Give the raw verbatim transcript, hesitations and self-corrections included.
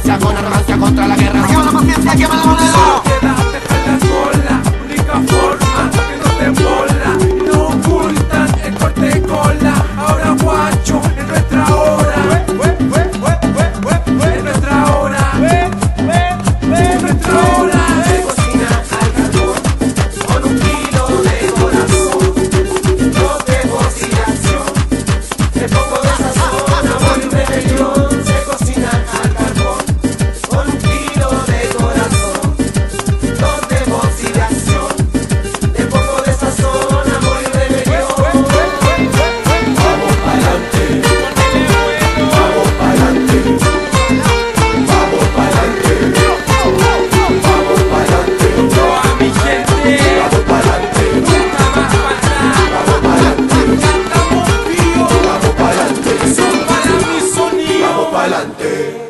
ignorancia, con arrogancia contra la guerra. ¡Quema la paciencia, quema la moneda! Sociedad, dejar la cola, única forma que no te mola. No ocultan el corte de cola. Ahora guacho, en nuestra hora. En nuestra hora. En nuestra hora. Se cocina al carbón con un kilo de corazón. Dos de vacilación, de poco de sazón, amor y rebelión. Se cocina al carbón con un kilo de corazón. Dos de vacilación, de poco de sazón, amor y rebelión. Vamos pa'lante, vamos pa'lante, vamos pa'lante, vamos pa'lante, Toda mi gente, vamos pa'lante, nunca más faltar. vamos pa'lante, Cantamos pío, vamos pa'lante, son para mi sonido. vamos pa'lante.